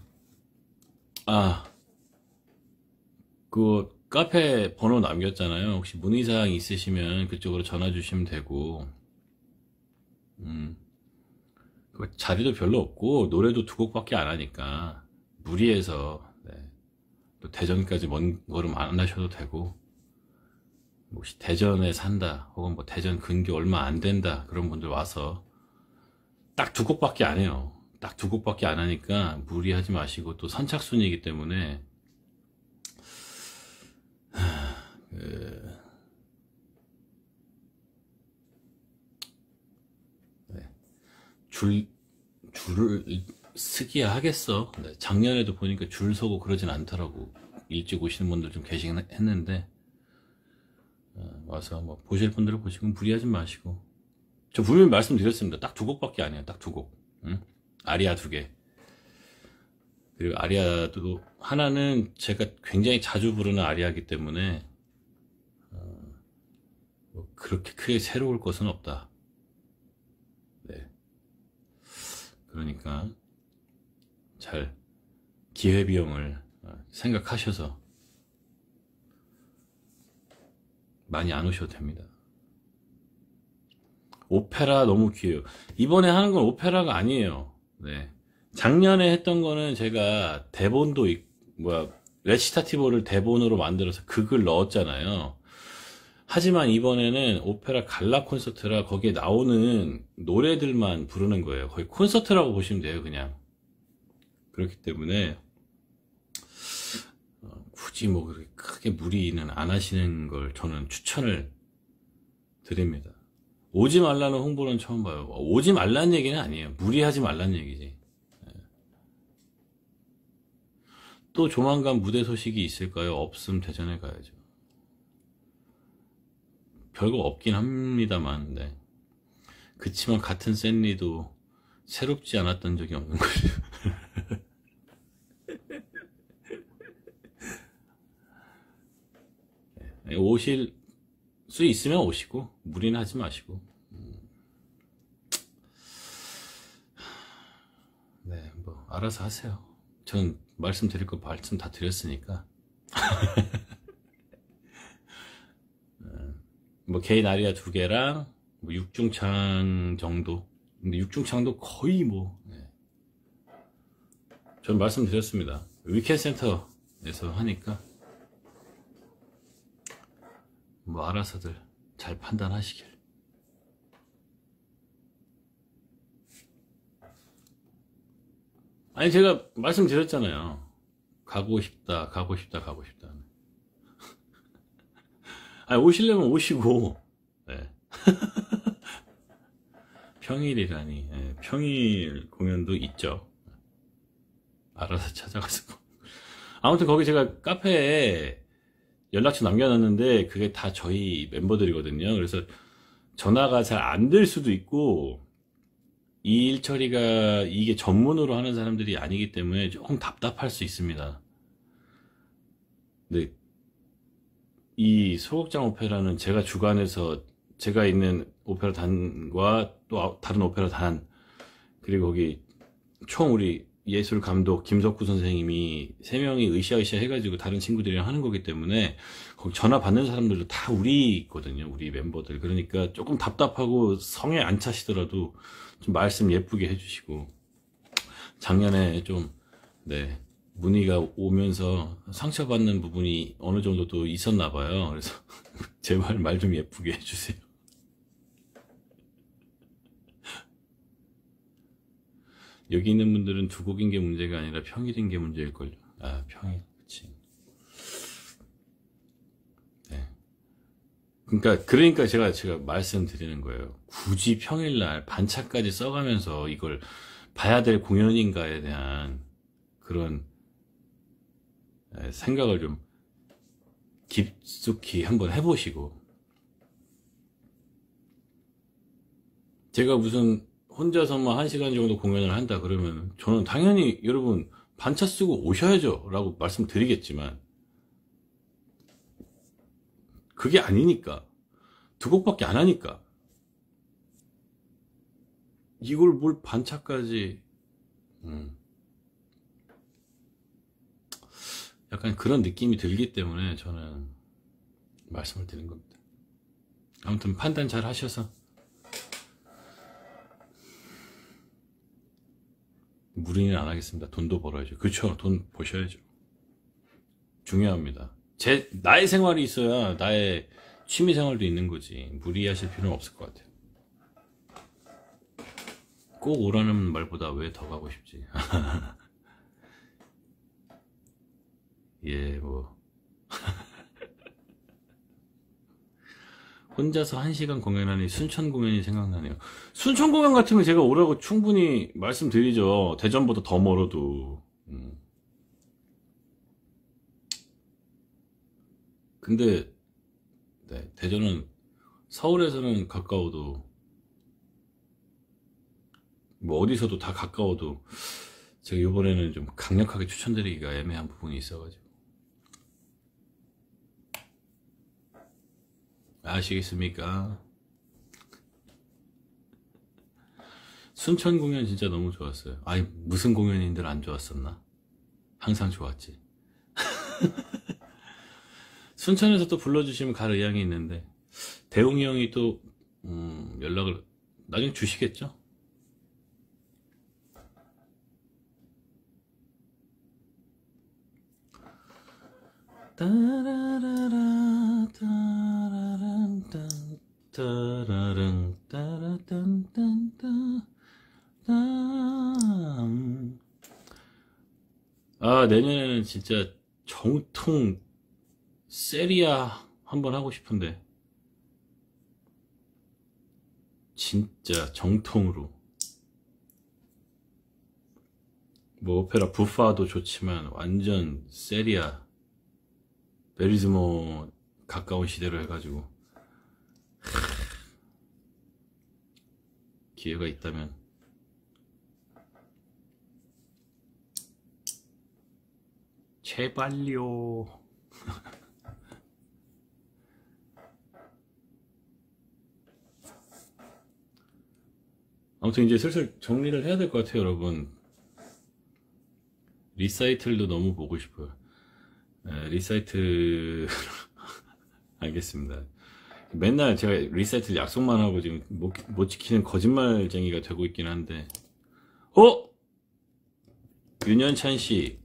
그 카페 번호 남겼잖아요. 혹시 문의사항 있으시면 그쪽으로 전화 주시면 되고, 음, 그 자리도 별로 없고, 노래도 두 곡밖에 안 하니까, 무리해서, 네. 또 대전까지 먼 걸음 안 하셔도 되고, 혹시 대전에 산다, 혹은 뭐 대전 근교 얼마 안 된다, 그런 분들 와서, 딱 두 곡밖에 안 해요. 딱 두 곡밖에 안 하니까, 무리하지 마시고, 또 선착순이기 때문에, 그, 네. 줄을 쓰기야 하겠어. 네, 작년에도 보니까 줄 서고 그러진 않더라고. 일찍 오시는 분들 좀 계시긴 했는데, 와서 뭐 보실 분들은 보시고 무리하지 마시고. 저 분명히 말씀드렸습니다. 딱 두 곡밖에 안 해요. 딱 두 곡. 응? 아리아 두 개. 그리고 아리아도 하나는 제가 굉장히 자주 부르는 아리아이기 때문에 뭐 그렇게 크게 새로울 것은 없다. 네. 그러니까 잘 기회비용을 생각하셔서 많이 안 오셔도 됩니다. 오페라 너무 귀해요. 이번에 하는 건 오페라가 아니에요. 네. 작년에 했던 거는 제가 대본도 레시타티보를 대본으로 만들어서 극을 넣었잖아요. 하지만 이번에는 오페라 갈라 콘서트라 거기에 나오는 노래들만 부르는 거예요. 거의 콘서트라고 보시면 돼요, 그냥. 그렇기 때문에 굳이 뭐 그렇게 크게 무리는 안 하시는 걸 저는 추천을 드립니다. 오지 말라는 홍보는 처음 봐요. 오지 말라는 얘기는 아니에요. 무리하지 말라는 얘기지. 또 조만간 무대 소식이 있을까요? 없음 대전에 가야죠. 별거 없긴 합니다만, 네. 그치만 같은 샌리도 새롭지 않았던 적이 없는 거죠. 네, 오실 수 있으면 오시고, 무리는 하지 마시고. 네, 뭐, 알아서 하세요. 전 말씀드릴 거 말씀 다 드렸으니까. 뭐, 개인 아리아 두 개랑, 뭐, 육중창 정도. 근데 육중창도 거의 뭐, 네. 전 말씀드렸습니다. 위켄 센터에서 하니까, 뭐, 알아서들 잘 판단하시길. 아니, 제가 말씀드렸잖아요. 가고 싶다, 가고 싶다, 가고 싶다. 아니, 오시려면 오시고, 네. 평일이라니, 네. 평일 공연도 있죠. 알아서 찾아가서. 아무튼 거기 제가 카페에 연락처 남겨놨는데, 그게 다 저희 멤버들이거든요. 그래서 전화가 잘 안 될 수도 있고, 이 일 처리가 이게 전문으로 하는 사람들이 아니기 때문에 조금 답답할 수 있습니다. 근데 이 소극장 오페라는 제가 주관해서 제가 있는 오페라 단과 또 다른 오페라 단 그리고 거기 총 우리 예술 감독 김석구 선생님이 3명이 으쌰으쌰 해가지고 다른 친구들이랑 하는 거기 때문에 거기 전화 받는 사람들도 다 우리 있거든요. 우리 멤버들. 그러니까 조금 답답하고 성에 안 차시더라도 좀 말씀 예쁘게 해주시고 작년에 좀 네, 문의가 오면서 상처받는 부분이 어느 정도 또 있었나 봐요. 그래서 제발 말 좀 예쁘게 해주세요. 여기 있는 분들은 두 곡인 게 문제가 아니라 평일인 게 문제일걸요. 아, 평일. 그치. 네. 그러니까 제가 말씀드리는 거예요. 굳이 평일날 반차까지 써가면서 이걸 봐야 될 공연인가에 대한 그런 생각을 좀 깊숙이 한번 해보시고 제가 무슨 혼자서만 1시간 정도 공연을 한다 그러면 저는 당연히 여러분 반차 쓰고 오셔야죠 라고 말씀드리겠지만 그게 아니니까 2곡밖에 안 하니까 이걸 뭘 반차까지 약간 그런 느낌이 들기 때문에 저는 말씀을 드린 겁니다. 아무튼 판단 잘 하셔서 무리는 안 하겠습니다. 돈도 벌어야죠. 그쵸? 돈 버셔야죠. 중요합니다. 나의 생활이 있어야 나의 취미 생활도 있는 거지. 무리하실 필요는 없을 것 같아요. 꼭 오라는 말보다 왜 더 가고 싶지? 예, 뭐. 혼자서 1시간 공연하니 순천 공연이 생각나네요. 순천 공연 같으면 제가 오라고 충분히 말씀드리죠. 대전보다 더 멀어도. 근데 네, 대전은 서울에서는 가까워도 뭐 어디서도 다 가까워도 제가 이번에는 좀 강력하게 추천드리기가 애매한 부분이 있어가지고 아시겠습니까? 순천 공연 진짜 너무 좋았어요. 아니 무슨 공연인들 안 좋았었나? 항상 좋았지. 순천에서 또 불러주시면 갈 의향이 있는데 대웅이 형이 또 연락을 나중에 주시겠죠? 따라라라 따라란딴 따라랑 따라딴딴따 아 내년에는 진짜 정통 세리아 한번 하고 싶은데 진짜 정통으로 뭐 오페라 부파도 좋지만 완전 세리아 베리즈모 가까운 시대로 해가지고 기회가 있다면 제발요. 아무튼 이제 슬슬 정리를 해야 될 것 같아요 여러분. 리사이틀도 너무 보고 싶어요. 리사이틀 알겠습니다. 맨날 제가 리사이틀 약속만 하고 지금 못 지키는 거짓말쟁이가 되고 있긴 한데 윤현찬씨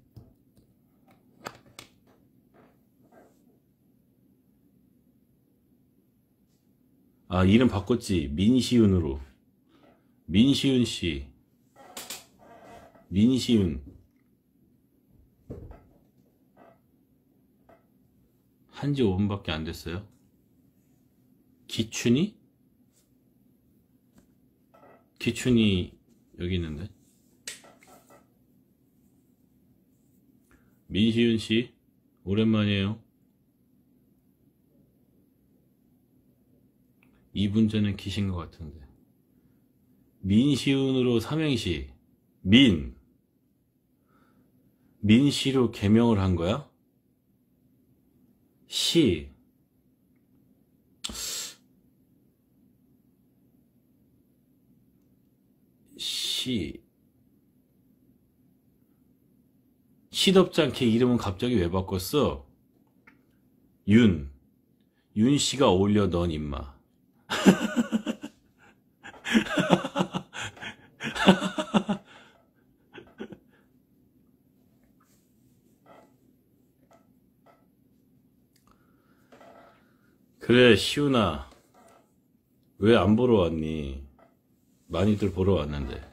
아 이름 바꿨지. 민시윤으로. 민시윤씨 민시윤 한지 5분밖에 안 됐어요. 기춘이? 기춘이 여기 있는데. 민시윤씨 오랜만이에요. 2분 전에 키신 것 같은데. 민시윤으로 삼행시. 민시로 개명을 한 거야? 시 시덥지 않게 이름은 갑자기 왜 바꿨어? 윤씨가 어울려 넌 임마. 그래 시훈아 왜 안 보러 왔니? 많이들 보러 왔는데.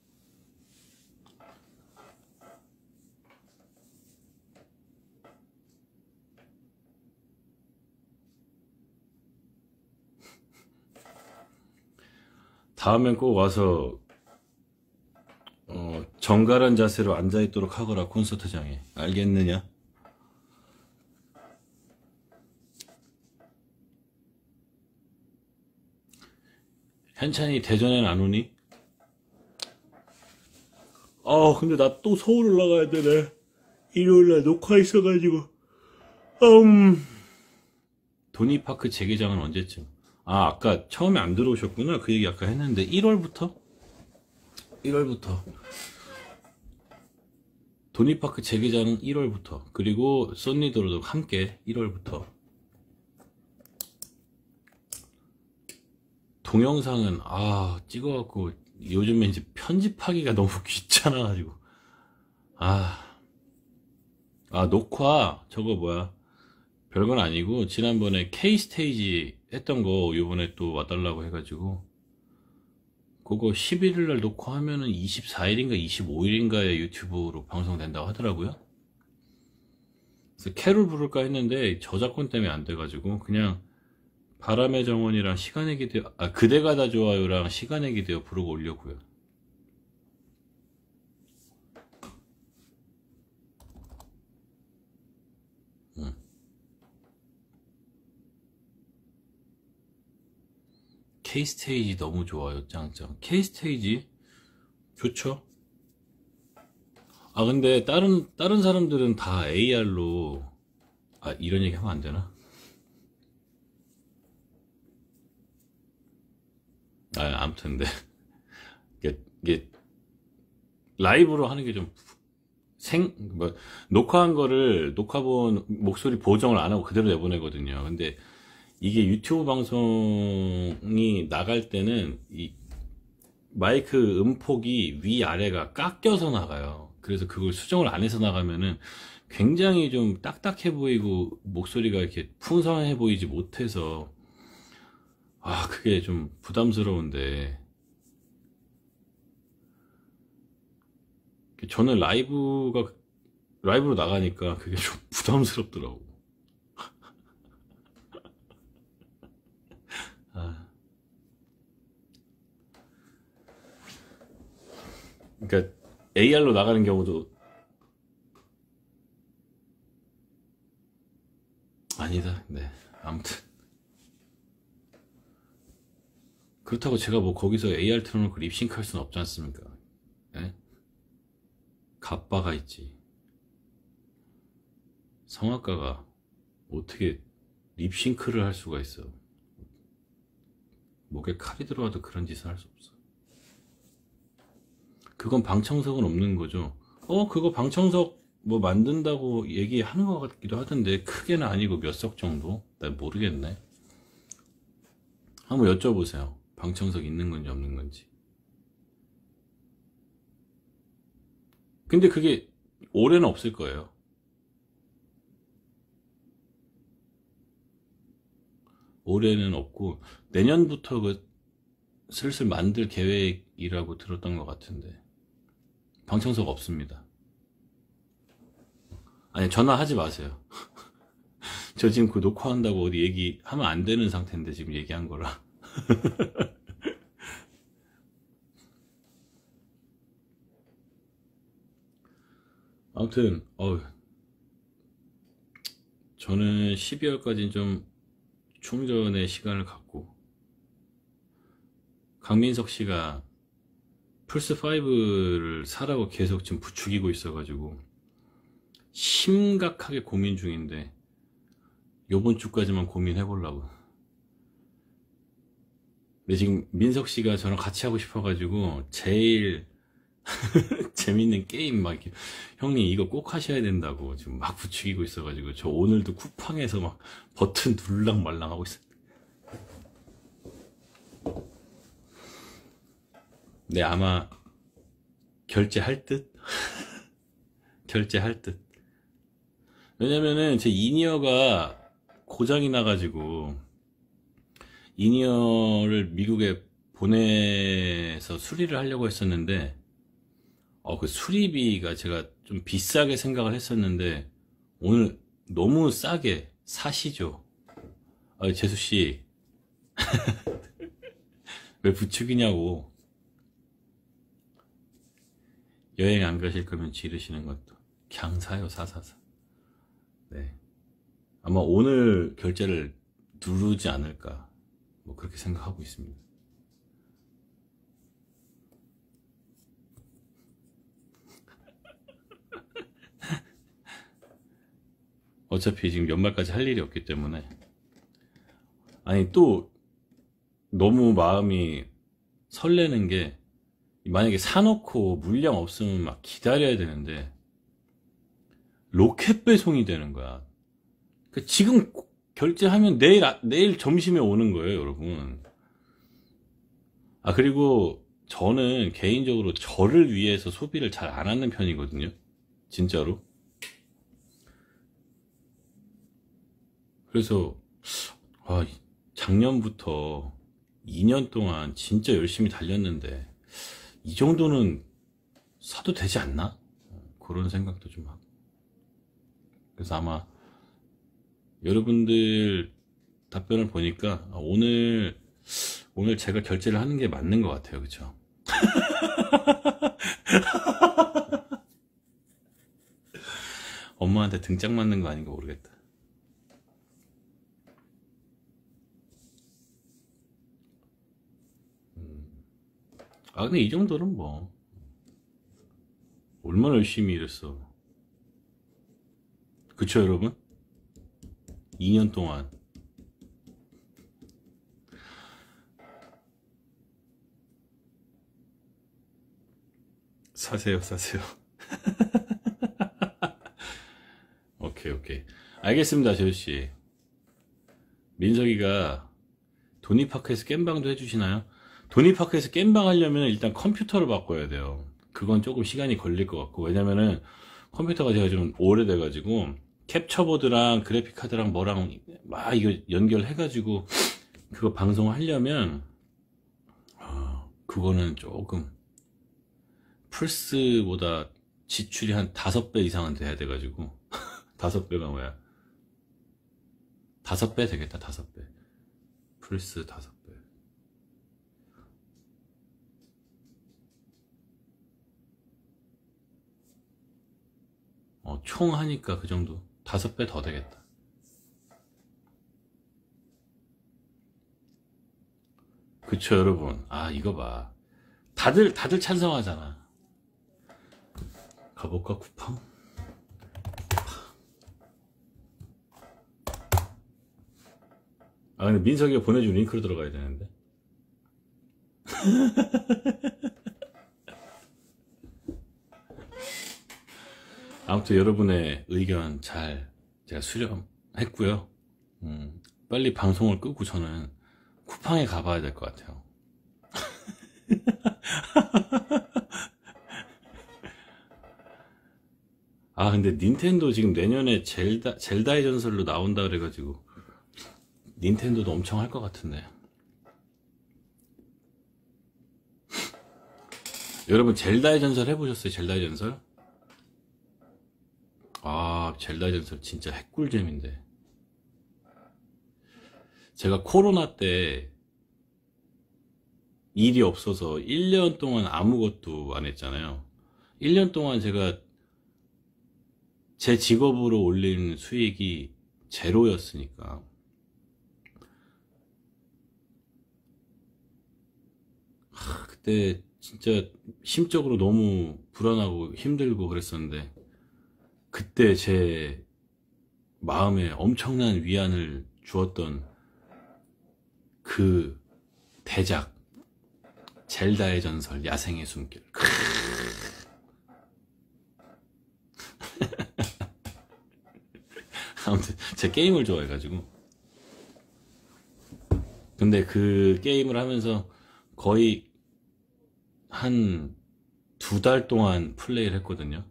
다음엔 꼭 와서 정갈한 자세로 앉아있도록 하거라. 콘서트장에 알겠느냐? 현찬이 대전엔 안 오니? 근데 나 또 서울 올라가야 되네. 일요일날 녹화 있어가지고. 도니파크 재개장은 언제쯤? 아까 처음에 안 들어오셨구나. 그 얘기 아까 했는데, 1월부터? 1월부터. 도니파크 재개장은 1월부터. 그리고 썬리더로도 함께 1월부터. 동영상은, 찍어갖고, 요즘에 이제 편집하기가 너무 귀찮아가지고. 녹화, 저거 뭐야. 별건 아니고, 지난번에 K스테이지 했던 거, 요번에 또 와달라고 해가지고, 그거 11일날 녹화하면은 24일인가 25일인가에 유튜브로 방송된다고 하더라고요. 그래서 캐롤 부를까 했는데, 저작권 때문에 안 돼가지고, 그냥, 바람의 정원이랑 시간의 기대어, 그대가 다 좋아요랑 시간의 기대어 부르고 올려고요. K스테이지 너무 좋아요, 짱짱. K스테이지 좋죠. 근데 다른 사람들은 다 AR로, 이런 얘기 하면 안 되나? 아무튼, 근데, 이게 라이브로 하는 게 좀, 녹화한 거를, 녹화본 목소리 보정을 안 하고 그대로 내보내거든요. 근데, 이게 유튜브 방송이 나갈 때는, 이 마이크 음폭이 위아래가 깎여서 나가요. 그래서 그걸 수정을 안 해서 나가면은 굉장히 좀 딱딱해 보이고, 목소리가 이렇게 풍성해 보이지 못해서, 그게 좀 부담스러운데, 저는 라이브로 나가니까 그게 좀 부담스럽더라고. 그러니까 AR로 나가는 경우도 아니다. 네. 아무튼 그렇다고 제가 뭐 거기서 AR 틀어놓고 립싱크 할 수는 없지 않습니까? 네? 갑바가 있지. 성악가가 어떻게 립싱크를 할 수가 있어? 목에 칼이 들어와도 그런 짓을 할 수 없어. 그건 방청석은 없는 거죠. 그거 방청석 뭐 만든다고 얘기하는 것 같기도 하던데, 크게는 아니고 몇 석 정도? 난 모르겠네. 한번 여쭤보세요. 방청석 있는 건지 없는 건지. 근데 그게 올해는 없을 거예요. 올해는 없고, 내년부터 슬슬 만들 계획이라고 들었던 것 같은데, 방청석 없습니다. 아니, 전화하지 마세요. 저 지금 그 녹화한다고 어디 얘기하면 안 되는 상태인데, 지금 얘기한 거라. 아무튼, 저는 12월까지는 좀 충전의 시간을 갖고, 강민석 씨가 플스5를 사라고 계속 지금 부추기고 있어가지고, 심각하게 고민 중인데, 요번 주까지만 고민해보려고. 근데 지금 민석 씨가 저랑 같이 하고 싶어가지고, 제일 재밌는 게임 막 이렇게, 형님 이거 꼭 하셔야 된다고 지금 막 부추기고 있어가지고, 저 오늘도 쿠팡에서 막 버튼 눌랑 말랑 하고 있어요. 네, 아마 결제할 듯? 결제할 듯. 왜냐면은 제 이니어가 고장이 나가지고, 이니어를 미국에 보내서 수리를 하려고 했었는데, 그 수리비가 제가 좀 비싸게 생각을 했었는데, 오늘 너무 싸게 사시죠. 재수씨, 왜 부추기냐고. 여행 안 가실 거면 지르시는 것도. 그냥 사요, 사사사. 네. 아마 오늘 결제를 누르지 않을까. 뭐 그렇게 생각하고 있습니다. 어차피 지금 연말까지 할 일이 없기 때문에. 아니, 또 너무 마음이 설레는 게, 만약에 사놓고 물량 없으면 막 기다려야 되는데 로켓 배송이 되는 거야. 그러니까 지금 결제하면 내일 점심에 오는 거예요, 여러분. 아, 그리고 저는 개인적으로 저를 위해서 소비를 잘 안 하는 편이거든요. 진짜로. 그래서 작년부터 2년 동안 진짜 열심히 달렸는데 이 정도는 사도 되지 않나? 그런 생각도 좀 하고. 그래서 아마 여러분들 답변을 보니까 오늘 제가 결제를 하는 게 맞는 것 같아요. 그쵸? 엄마한테 등짝 맞는 거 아닌가 모르겠다. 근데 이 정도는 뭐 얼마나 열심히 일했어. 그쵸, 여러분? 2년 동안. 사세요. 오케이. 알겠습니다, 재우씨. 민석이가 도니파크에서 겜방도 해주시나요? 도니파크에서 겜방 하려면 일단 컴퓨터를 바꿔야 돼요. 그건 조금 시간이 걸릴 것 같고, 왜냐면은 컴퓨터가 제가 좀 오래돼가지고 캡처보드랑 그래픽카드랑 뭐랑 막 이거 연결해가지고 그거 방송하려면 그거는 조금 플스보다 지출이 한 5배 이상은 돼야 돼가지고 5배가 뭐야, 5배 되겠다. 5배. 플스 5배. 총 하니까 그 정도. 5배 더 되겠다. 그쵸, 여러분. 이거 봐. 다들 찬성하잖아. 가볼까, 쿠팡? 근데 민석이가 보내준 링크로 들어가야 되는데. 아무튼 여러분의 의견 잘 제가 수렴했고요. 빨리 방송을 끄고 저는 쿠팡에 가봐야 될 것 같아요. 근데 닌텐도 지금 내년에 젤다의 전설로 나온다 그래가지고 닌텐도도 엄청 할 것 같은데. 여러분 젤다의 전설 해보셨어요? 젤다의 전설? 젤다의 전설 진짜 핵꿀잼인데. 제가 코로나 때 일이 없어서 1년 동안 아무것도 안 했잖아요. 1년 동안 제가 제 직업으로 올린 수익이 제로였으니까. 그때 진짜 심적으로 너무 불안하고 힘들고 그랬었는데, 그때 제 마음에 엄청난 위안을 주었던 그 대작 젤다의 전설 야생의 숨길. 아무튼 제 게임을 좋아해가지고. 근데 그 게임을 하면서 거의 한 2달 동안 플레이를 했거든요.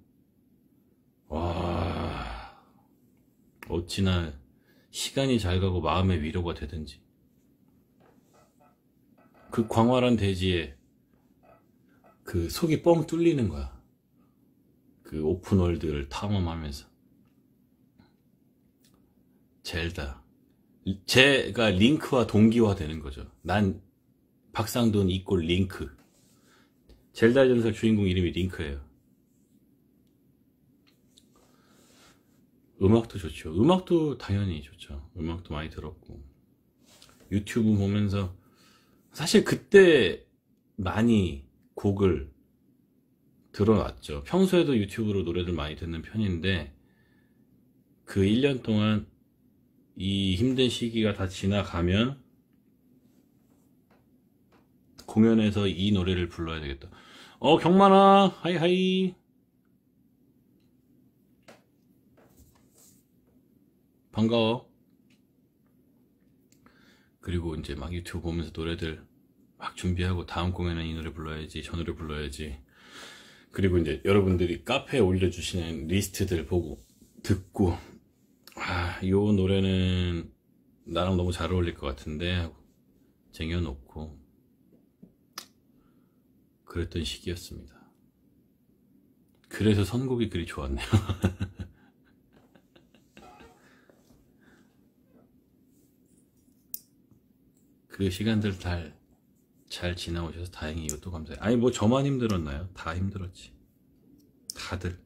와, 어찌나 시간이 잘 가고 마음의 위로가 되든지. 그 광활한 대지에 그 속이 뻥 뚫리는 거야. 그 오픈월드를 탐험하면서. 젤다. 제가 링크와 동기화 되는 거죠. 난 박상돈 이꼴 링크. 젤다의 전설 주인공 이름이 링크예요. 음악도 좋죠. 음악도 당연히 좋죠. 음악도 많이 들었고, 유튜브 보면서 사실 그때 많이 곡을 들어놨죠. 평소에도 유튜브로 노래들 많이 듣는 편인데, 그 1년 동안 이 힘든 시기가 다 지나가면 공연에서 이 노래를 불러야 되겠다. 경만아, 하이하이. 반가워. 그리고 이제 막 유튜브 보면서 노래들 막 준비하고 다음 공연은 이 노래 불러야지, 저 노래 불러야지. 그리고 이제 여러분들이 카페에 올려주시는 리스트들 보고 듣고, 요 노래는 나랑 너무 잘 어울릴 것 같은데 하고 쟁여놓고 그랬던 시기였습니다. 그래서 선곡이 그리 좋았네요. 그 시간들 잘 지나오셔서 다행히 이것도 감사해요. 아니 뭐 저만 힘들었나요? 다 힘들었지. 다들.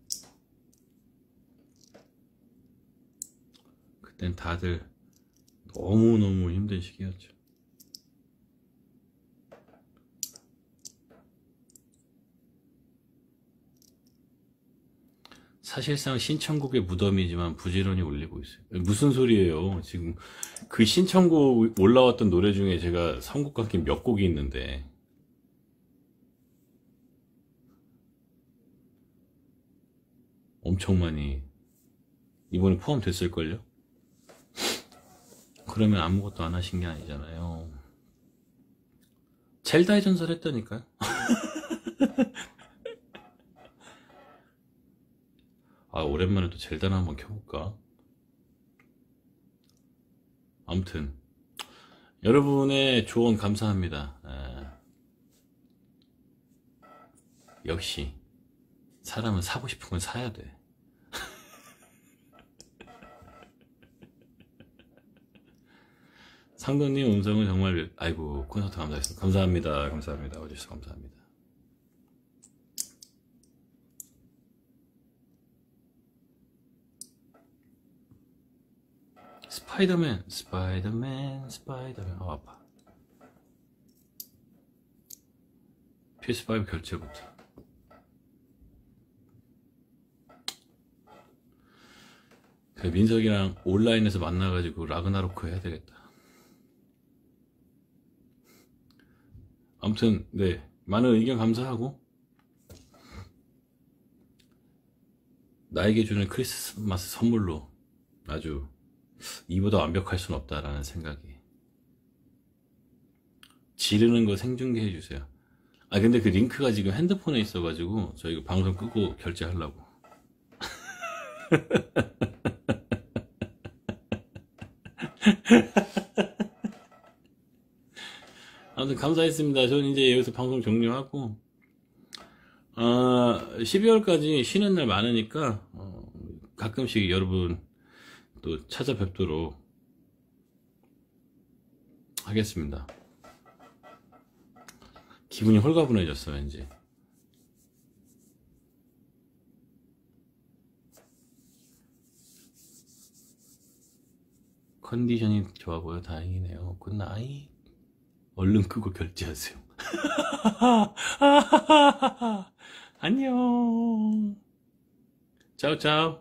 그땐 다들 너무너무 힘든 시기였죠. 사실상 신청곡의 무덤이지만 부지런히 올리고 있어요. 무슨 소리예요? 지금 그 신청곡 올라왔던 노래 중에 제가 선곡한 게 몇 곡이 있는데 엄청 많이 이번에 포함됐을걸요? 그러면 아무것도 안 하신 게 아니잖아요. 젤다의 전설 했다니까요. 오랜만에 또 젤다나 한번 켜볼까? 아무튼 여러분의 조언 감사합니다. 역시 사람은 사고 싶은 건 사야 돼. 상도님 음성은 정말 아이고 콘서트 감사했습니다. 감사합니다. 감사합니다. 와주셔서 감사합니다. 스파이더맨 아파. PS5 결제부터. 민석이랑 온라인에서 만나가지고 라그나로크 해야 되겠다. 아무튼 네, 많은 의견 감사하고 나에게 주는 크리스마스 선물로 아주 이보다 완벽할 순 없다라는 생각이. 지르는 거 생중계 해주세요. 근데 그 링크가 지금 핸드폰에 있어가지고 저 이거 방송 끄고 결제하려고. 아무튼 감사했습니다. 저는 이제 여기서 방송 종료하고 12월까지 쉬는 날 많으니까 가끔씩 여러분 또 찾아뵙도록 하겠습니다. 기분이 홀가분해졌어 왠지. 컨디션이 좋아 보여. 다행이네요. 굿나잇. 얼른 끄고 결제하세요. 안녕. 짜오짜오.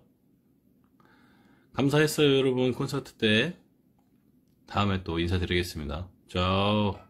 감사했어요 여러분. 콘서트 때 다음에 또 인사드리겠습니다. 짜오.